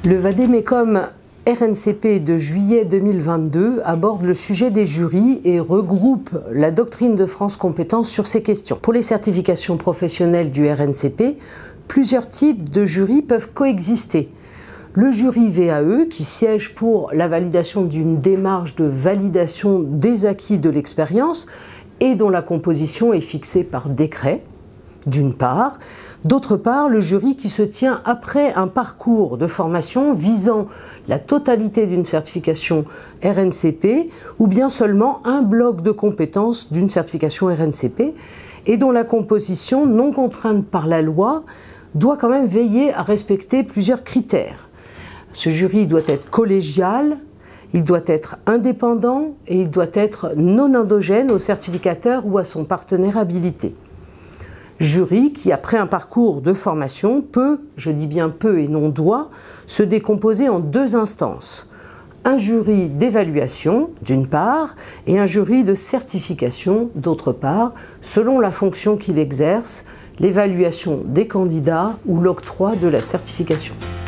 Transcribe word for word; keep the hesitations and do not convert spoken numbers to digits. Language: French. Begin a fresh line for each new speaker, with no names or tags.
Le Vademecum R N C P de juillet deux mille vingt-deux aborde le sujet des jurys et regroupe la doctrine de France compétences sur ces questions. Pour les certifications professionnelles du R N C P, plusieurs types de jurys peuvent coexister. Le jury V A E, qui siège pour la validation d'une démarche de validation des acquis de l'expérience et dont la composition est fixée par décret, d'une part. D'autre part, le jury qui se tient après un parcours de formation visant la totalité d'une certification R N C P ou bien seulement un bloc de compétences d'une certification R N C P et dont la composition, non contrainte par la loi, doit quand même veiller à respecter plusieurs critères. Ce jury doit être collégial, il doit être indépendant et il doit être non endogène au certificateur ou à son partenaire habilité. Jury qui, après un parcours de formation, peut, je dis bien peut et non doit, se décomposer en deux instances. Un jury d'évaluation, d'une part, et un jury de certification, d'autre part, selon la fonction qu'il exerce, l'évaluation des candidats ou l'octroi de la certification.